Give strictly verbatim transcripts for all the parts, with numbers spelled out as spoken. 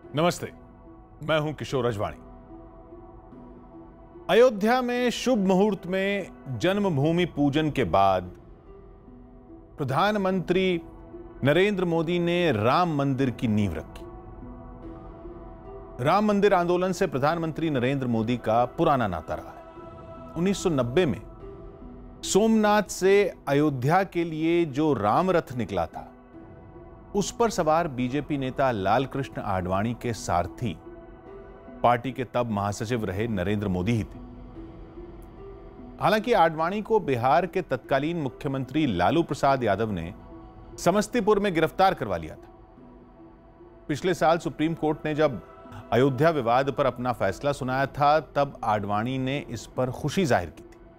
नमस्ते, मैं हूं किशोर अजवाणी। अयोध्या में शुभ मुहूर्त में जन्मभूमि पूजन के बाद प्रधानमंत्री नरेंद्र मोदी ने राम मंदिर की नींव रखी। राम मंदिर आंदोलन से प्रधानमंत्री नरेंद्र मोदी का पुराना नाता रहा है। उन्नीस सौ नब्बे में सोमनाथ से अयोध्या के लिए जो राम रथ निकला था, उस पर सवार बीजेपी नेता लालकृष्ण आडवाणी के सारथी पार्टी के तब महासचिव रहे नरेंद्र मोदी ही थे। हालांकि आडवाणी को बिहार के तत्कालीन मुख्यमंत्री लालू प्रसाद यादव ने समस्तीपुर में गिरफ्तार करवा लिया था। पिछले साल सुप्रीम कोर्ट ने जब अयोध्या विवाद पर अपना फैसला सुनाया था, तब आडवाणी ने इस पर खुशी जाहिर की थी।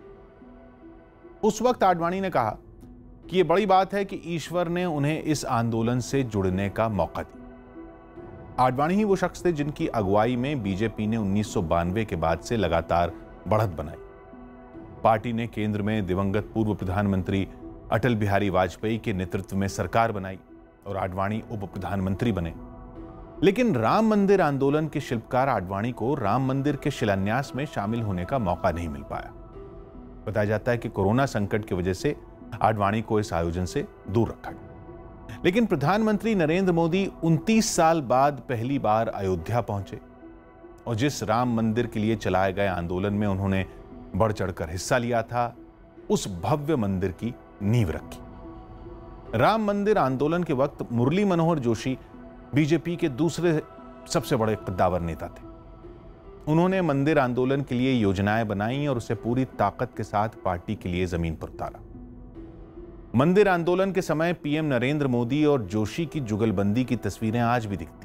उस वक्त आडवाणी ने कहा कि यह बड़ी बात है कि ईश्वर ने उन्हें इस आंदोलन से जुड़ने का मौका दिया। आडवाणी ही वो शख्स थे जिनकी अगुवाई में बीजेपी ने उन्नीस सौ बानवे के बाद से लगातार बढ़त बनाई। पार्टी ने केंद्र में दिवंगत पूर्व प्रधानमंत्री अटल बिहारी वाजपेयी के नेतृत्व में सरकार बनाई और आडवाणी उप प्रधानमंत्री बने। लेकिन राम मंदिर आंदोलन के शिल्पकार आडवाणी को राम मंदिर के शिलान्यास में शामिल होने का मौका नहीं मिल पाया। बताया जाता है कि कोरोना संकट की वजह से आडवाणी को इस आयोजन से दूर रखा गया। लेकिन प्रधानमंत्री नरेंद्र मोदी उनतीस साल बाद पहली बार अयोध्या पहुंचे और जिस राम मंदिर के लिए चलाए गए आंदोलन में उन्होंने बढ़ चढ़कर हिस्सा लिया था, उस भव्य मंदिर की नींव रखी। राम मंदिर आंदोलन के वक्त मुरली मनोहर जोशी बीजेपी के दूसरे सबसे बड़े कद्दावर नेता थे। उन्होंने मंदिर आंदोलन के लिए योजनाएं बनाई और उसे पूरी ताकत के साथ पार्टी के लिए जमीन पर उतारा। मंदिर आंदोलन के समय पीएम नरेंद्र मोदी और जोशी की जुगलबंदी की तस्वीरें आज भी दिखती।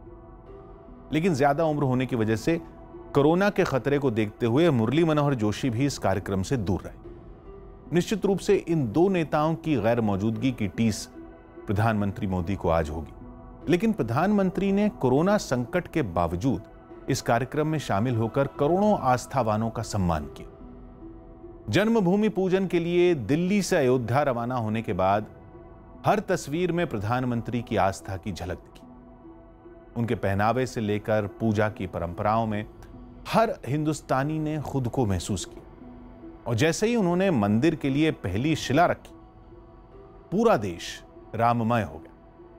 लेकिन ज्यादा उम्र होने की वजह से कोरोना के खतरे को देखते हुए मुरली मनोहर जोशी भी इस कार्यक्रम से दूर रहे। निश्चित रूप से इन दो नेताओं की गैर मौजूदगी की टीस प्रधानमंत्री मोदी को आज होगी। लेकिन प्रधानमंत्री ने कोरोना संकट के बावजूद इस कार्यक्रम में शामिल होकर करोड़ों आस्थावानों का सम्मान किया। जन्मभूमि पूजन के लिए दिल्ली से अयोध्या रवाना होने के बाद हर तस्वीर में प्रधानमंत्री की आस्था की झलक दिखी। उनके पहनावे से लेकर पूजा की परंपराओं में हर हिंदुस्तानी ने खुद को महसूस किया। और जैसे ही उन्होंने मंदिर के लिए पहली शिला रखी, पूरा देश राममय हो गया।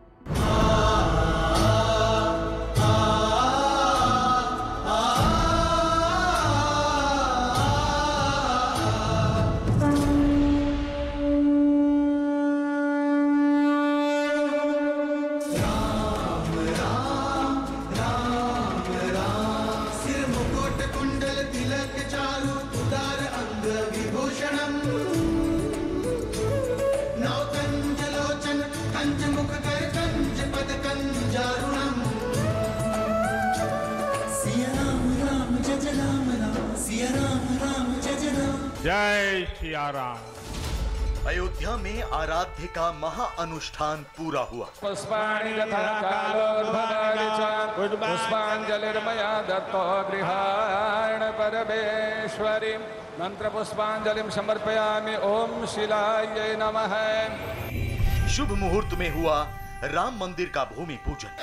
जय सिया राम। अयोध्या में आराध्य का महा अनुष्ठान पूरा हुआ। पुष्पाणि यथा कालोद्भवानि च पुष्पांजलिर्मया दत्तो गृहाण परमेश्वरी मंत्र पुष्पांजलिं समर्पयामि। ओम शिलायै नमः। शुभ मुहूर्त में हुआ राम मंदिर का भूमि पूजन।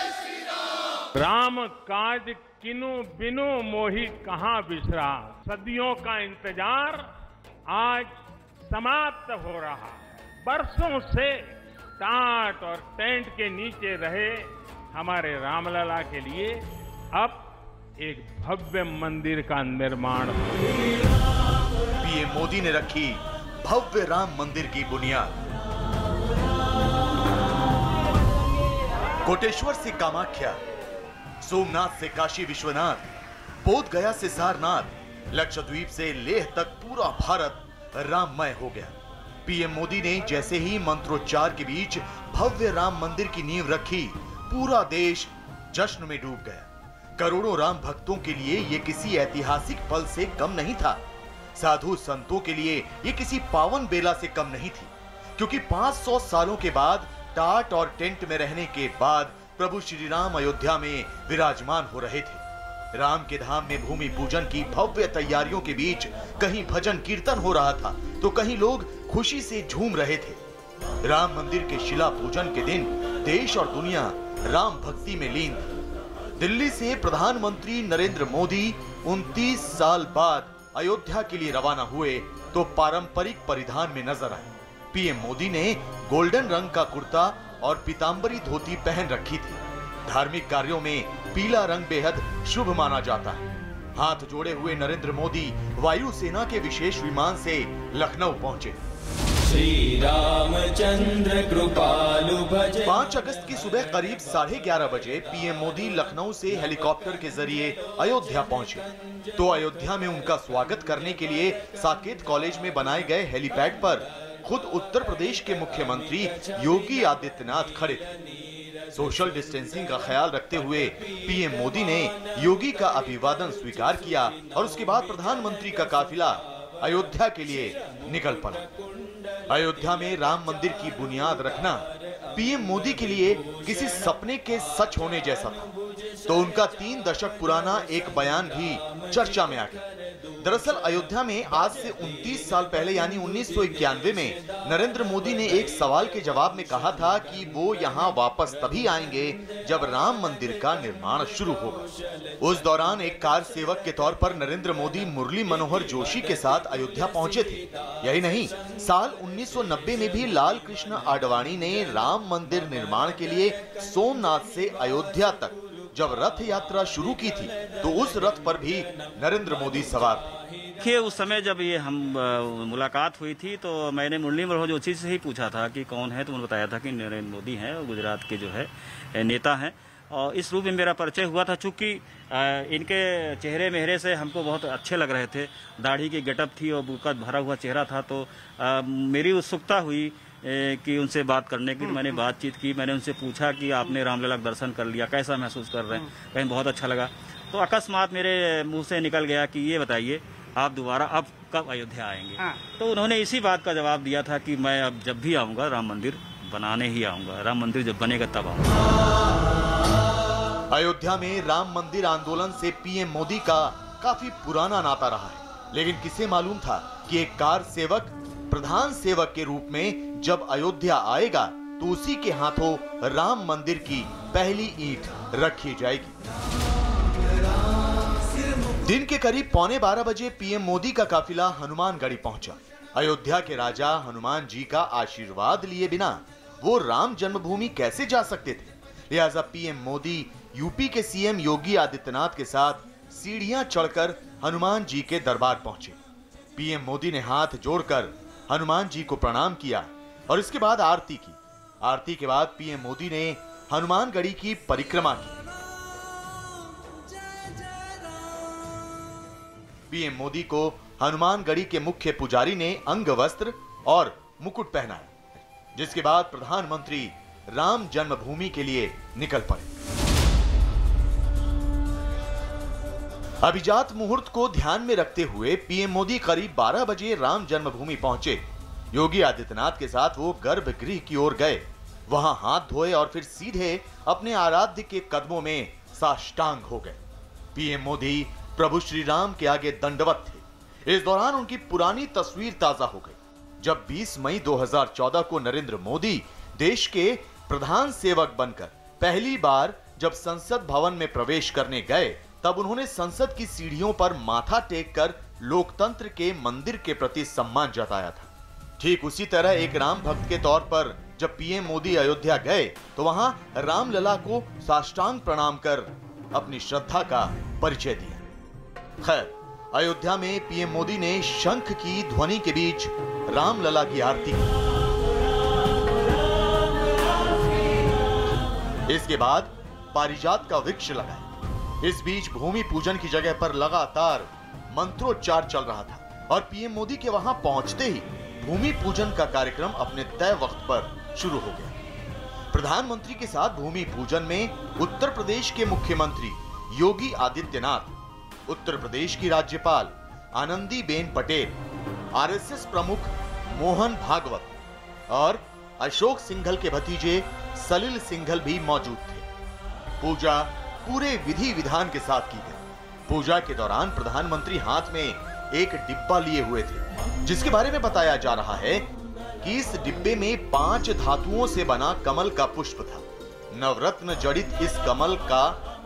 राम काज किनु बिनु मोहि कहां बिसरा। सदियों का इंतजार आज समाप्त हो रहा है। बरसों से टाट और टेंट के नीचे रहे हमारे रामलला के लिए अब एक भव्य मंदिर का निर्माण हो। पीएम मोदी ने रखी भव्य राम मंदिर की बुनियाद। कोटेश्वर से कामाख्या, सोमनाथ से काशी विश्वनाथ, बोध गया से सारनाथ, लक्षद्वीप से लेह तक पूरा भारत राममय हो गया। पीएम मोदी ने जैसे ही मंत्रोच्चार के बीच भव्य राम मंदिर की नींव रखी, पूरा देश जश्न में डूब गया। करोड़ों राम भक्तों के लिए ये किसी ऐतिहासिक पल से कम नहीं था। साधु संतों के लिए ये किसी पावन बेला से कम नहीं थी, क्योंकि पाँच सौ सालों के बाद टाट और टेंट में रहने के बाद प्रभु श्री राम अयोध्या में विराजमान हो रहे थे। राम के धाम में भूमि पूजन की भव्य तैयारियों के बीच कहीं भजन कीर्तन हो रहा था तो कहीं लोग खुशी से झूम रहे थे। राम मंदिर के शिला पूजन के दिन देश और दुनिया राम भक्ति में लीन थी। दिल्ली से प्रधानमंत्री नरेंद्र मोदी उनतीस साल बाद अयोध्या के लिए रवाना हुए तो पारंपरिक परिधान में नजर आए। पीएम मोदी ने गोल्डन रंग का कुर्ता और पीतांबरी धोती पहन रखी थी। धार्मिक कार्यों में पीला रंग बेहद शुभ माना जाता है। हाथ जोड़े हुए नरेंद्र मोदी वायुसेना के विशेष विमान से लखनऊ पहुंचे। श्री रामचंद्र कृपालु भजे। पाँच अगस्त की सुबह करीब साढ़े ग्यारह बजे पीएम मोदी लखनऊ से हेलीकॉप्टर के जरिए अयोध्या पहुंचे तो अयोध्या में उनका स्वागत करने के लिए साकेत कॉलेज में बनाए गए हेलीपैड पर खुद उत्तर प्रदेश के मुख्यमंत्री योगी आदित्यनाथ खड़े थे। सोशल डिस्टेंसिंग का ख्याल रखते हुए पीएम मोदी ने योगी का अभिवादन स्वीकार किया और उसके बाद प्रधानमंत्री का काफिला अयोध्या के लिए निकल पड़ा। अयोध्या में राम मंदिर की बुनियाद रखना पीएम मोदी के लिए किसी सपने के सच होने जैसा था, तो उनका तीन दशक पुराना एक बयान भी चर्चा में आ गया। दरअसल अयोध्या में आज से उनतीस साल पहले यानी उन्नीस सौ इक्यानवे में नरेंद्र मोदी ने एक सवाल के जवाब में कहा था कि वो यहाँ वापस तभी आएंगे जब राम मंदिर का निर्माण शुरू होगा। उस दौरान एक कार सेवक के तौर पर नरेंद्र मोदी मुरली मनोहर जोशी के साथ अयोध्या पहुंचे थे। यही नहीं, साल उन्नीस सौ नब्बे में भी लाल कृष्ण आडवाणी ने राम मंदिर निर्माण के लिए सोमनाथ से अयोध्या तक जब रथ यात्रा शुरू की थी तो उस रथ पर भी नरेंद्र मोदी सवार थे। देखिए, उस समय जब ये हम मुलाकात हुई थी तो मैंने मुरली मनोहर जोशी से ही पूछा था कि कौन है, तो उन्होंने बताया था कि नरेंद्र मोदी हैं और गुजरात के जो है नेता हैं। और इस रूप में मेरा परिचय हुआ था। चूँकि इनके चेहरे मेहरे से हमको बहुत अच्छे लग रहे थे। दाढ़ी की गेटअप थी और बुका भरा हुआ चेहरा था, तो आ, मेरी उत्सुकता हुई कि उनसे बात करने की। तो मैंने बातचीत की। मैंने उनसे पूछा कि आपने रामलला का दर्शन कर लिया, कैसा महसूस कर रहे हैं? कहीं बहुत अच्छा लगा। तो अकस्मात मेरे मुंह से निकल गया कि ये बताइए आप दोबारा अब कब अयोध्या आएंगे? हाँ। तो उन्होंने इसी बात का जवाब दिया था कि मैं अब जब भी आऊँगा राम मंदिर बनाने ही आऊँगा। राम मंदिर जब बनेगा तब आऊँगा। अयोध्या में राम मंदिर आंदोलन से पीएम मोदी का काफी पुराना नाता रहा है, लेकिन किसे मालूम था कि एक कार सेवक प्रधान सेवक के रूप में जब अयोध्या आएगा तो उसी के हाथों राम मंदिर की पहली ईंट रखी जाएगी। दिन के करीब पौने बारह बजे पीएम मोदी का काफिला हनुमानगढ़ी पहुंचा। अयोध्या के राजा हनुमान जी का आशीर्वाद लिए बिना वो राम जन्मभूमि कैसे जा सकते थे? लिहाजा पीएम मोदी यूपी के सीएम योगी आदित्यनाथ के साथ सीढ़ियां चढ़कर हनुमान जी के दरबार पहुंचे। पीएम मोदी ने हाथ जोड़कर हनुमान जी को प्रणाम किया और इसके बाद आरती की। आरती के बाद पीएम मोदी ने हनुमानगढ़ी की परिक्रमा की। पीएम मोदी को हनुमानगढ़ी के मुख्य पुजारी ने अंग वस्त्र और मुकुट पहनाया, जिसके बाद प्रधानमंत्री राम जन्मभूमि के लिए निकल पड़े। अभिजात मुहूर्त को ध्यान में रखते हुए पीएम मोदी करीब बारह बजे राम जन्मभूमि पहुंचे। योगी आदित्यनाथ के साथ वो गर्भगृह की ओर गए। वहां हाथ धोए और फिर सीधे अपने आराध्य के कदमों में साष्टांग हो गए। पीएम मोदी प्रभु श्री राम के आगे दंडवत थे। इस दौरान उनकी पुरानी तस्वीर ताजा हो गई। जब बीस मई दो हज़ार चौदह को नरेंद्र मोदी देश के प्रधान सेवक बनकर पहली बार जब संसद भवन में प्रवेश करने गए, तब उन्होंने संसद की सीढ़ियों पर माथा टेक कर लोकतंत्र के मंदिर के प्रति सम्मान जताया था। ठीक उसी तरह एक राम भक्त के तौर पर जब पीएम मोदी अयोध्या गए तो वहां रामलला को साष्टांग प्रणाम कर अपनी श्रद्धा का परिचय दिया। खैर, अयोध्या में पीएम मोदी ने शंख की ध्वनि के बीच रामलला की आरती की। इसके बाद पारिजात का वृक्ष लगाया। इस बीच भूमि पूजन की जगह पर लगातार मंत्रोच्चार चल रहा था और पीएम मोदी के वहां पहुंचते ही भूमि पूजन का कार्यक्रम अपने तय वक्त पर शुरू हो गया। प्रधानमंत्री के साथ भूमि पूजन में उत्तर प्रदेश के मुख्यमंत्री योगी आदित्यनाथ, उत्तर प्रदेश की राज्यपाल आनंदीबेन पटेल, आरएसएस प्रमुख मोहन भागवत और अशोक सिंघल के भतीजे सलिल सिंघल भी मौजूद थे। पूजा पूरे विधि विधान के साथ की गई। पूजा के दौरान प्रधानमंत्री हाथ में एक डिब्बा लिए हुए थे, जिसके बारे में बताया जा रहा है कि इस डिब्बे में पांच धातुओं से बना कमल का पुष्प था। नवरत्न जड़ित इस कमल का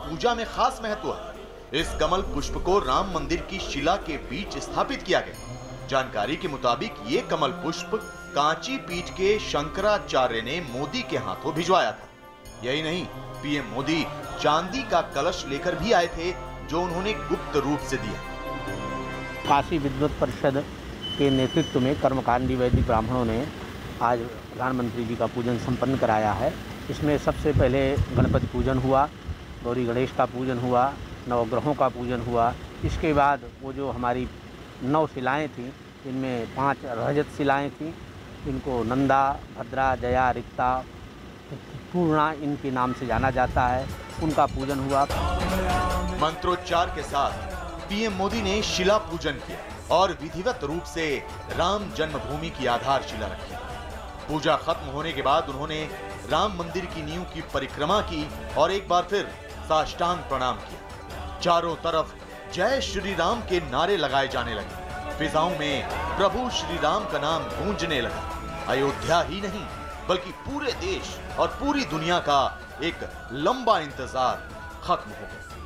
पूजा में खास महत्व है। इस कमल पुष्प को राम मंदिर की शिला के बीच स्थापित किया गया। जानकारी के मुताबिक ये कमल पुष्प कांची पीठ के शंकराचार्य ने मोदी के हाथों भिजवाया था। यही नहीं, पीएम मोदी चांदी का कलश लेकर भी आए थे, जो उन्होंने गुप्त रूप से दिया। काशी विद्वत परिषद के नेतृत्व में कर्मकांडी वैदिक ब्राह्मणों ने आज प्रधानमंत्री जी का पूजन संपन्न कराया है। इसमें सबसे पहले गणपति पूजन हुआ, गौरी गणेश का पूजन हुआ, नवग्रहों का पूजन हुआ। इसके बाद वो जो हमारी नौ शिलाएँ थीं, इनमें पांच रजत शिलाएँ थीं, इनको नंदा, भद्रा, जया, रिक्ता, पूर्णा इनके नाम से जाना जाता है, उनका पूजन हुआ। मंत्रोच्चार के साथ पीएम मोदी ने शिला पूजन किया और विधिवत रूप से राम जन्मभूमि की आधारशिला रखी। पूजा खत्म होने के बाद उन्होंने राम मंदिर की नींव की परिक्रमा की और एक बार फिर साष्टांग प्रणाम किया। चारों तरफ जय श्री राम के नारे लगाए जाने लगे। फिजाओं में प्रभु श्री राम का नाम गूंजने लगा। अयोध्या ही नहीं बल्कि पूरे देश और पूरी दुनिया का एक लंबा इंतजार खत्म हो गया।